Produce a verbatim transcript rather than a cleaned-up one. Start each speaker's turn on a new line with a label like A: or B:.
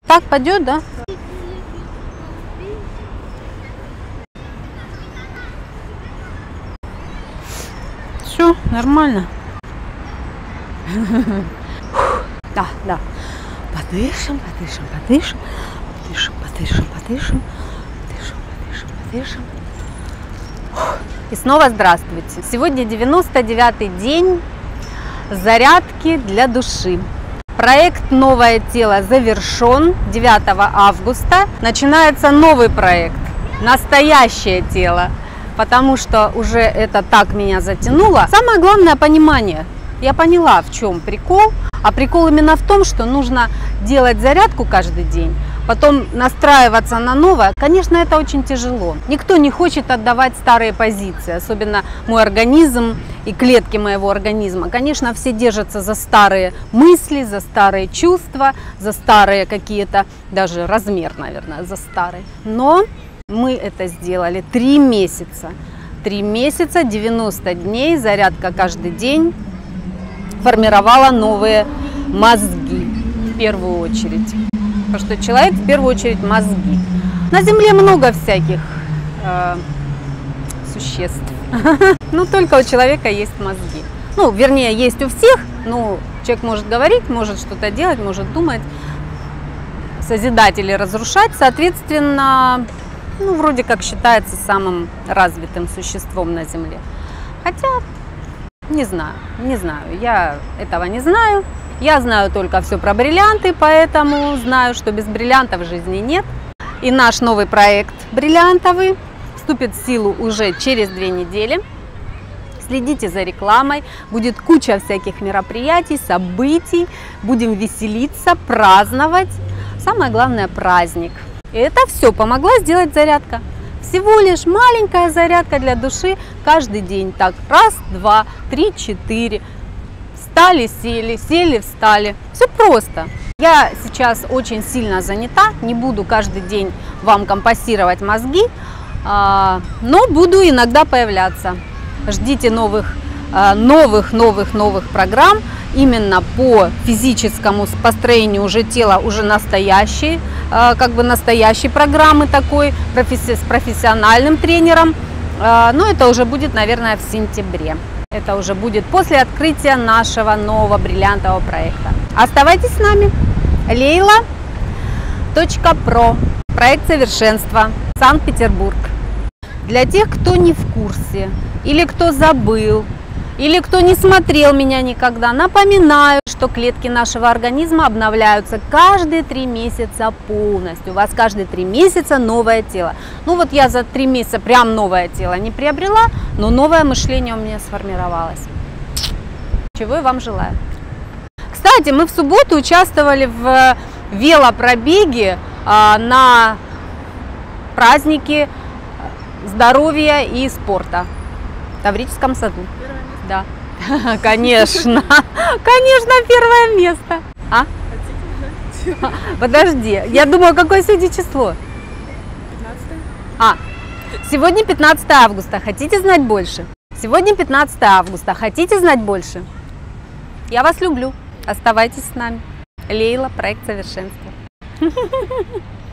A: Так пойдет, да? Все, нормально. Да, да. Подышим, подышим, подышим, подышим, подышим, подышим, подышим, подышим, подышим. И снова здравствуйте. Сегодня девяносто девятый день зарядки для души. Проект «Новое тело» завершен. девятого августа начинается новый проект «Настоящее тело», потому что уже это так меня затянуло. Самое главное — понимание. Я поняла, в чем прикол. А прикол именно в том, что нужно делать зарядку каждый день, потом настраиваться на новое. Конечно, это очень тяжело. Никто не хочет отдавать старые позиции, особенно мой организм и клетки моего организма. Конечно, все держатся за старые мысли, за старые чувства, за старые какие-то, даже размер, наверное, за старый. Но мы это сделали три месяца. Три месяца, девяносто дней, зарядка каждый день формировала новые мозги в первую очередь. Потому что человек в первую очередь мозги. На Земле много всяких э, существ, но только у человека есть мозги. Ну, вернее, есть у всех. Ну, человек может говорить, может что-то делать, может думать, созидать или разрушать. Соответственно, ну, вроде как считается самым развитым существом на Земле. Хотя, не знаю, не знаю, я этого не знаю. Я знаю только все про бриллианты, поэтому знаю, что без бриллиантов жизни нет. И наш новый проект бриллиантовый вступит в силу уже через две недели. Следите за рекламой, будет куча всяких мероприятий, событий, будем веселиться, праздновать. Самое главное — праздник. И это все помогла сделать зарядка. Всего лишь маленькая зарядка для души каждый день. Так, раз, два, три, четыре. Встали, сели, сели, встали. Все просто. Я сейчас очень сильно занята, не буду каждый день вам компостировать мозги, но буду иногда появляться. Ждите новых, новых, новых, новых программ именно по физическому построению уже тела, уже настоящей, как бы настоящей программы такой, с профессиональным тренером. Но это уже будет, наверное, в сентябре. Это уже будет после открытия нашего нового бриллиантового проекта. Оставайтесь с нами. Лейла точка про. Проект совершенства. Санкт-Петербург. Для тех, кто не в курсе, или кто забыл, или кто не смотрел меня никогда, напоминаю, что клетки нашего организма обновляются каждые три месяца полностью. У вас каждые три месяца новое тело. Ну вот я за три месяца прям новое тело не приобрела, но новое мышление у меня сформировалось. Чего я вам желаю. Кстати, мы в субботу участвовали в велопробеге на празднике здоровья и спорта в Таврическом саду. Да, конечно, конечно, первое место. А? Подожди, я думаю, какое сегодня число?
B: пятнадцатое.
A: А, сегодня пятнадцатое августа, хотите знать больше? Сегодня пятнадцатое августа, хотите знать больше? Я вас люблю, оставайтесь с нами. Лейла, проект совершенства.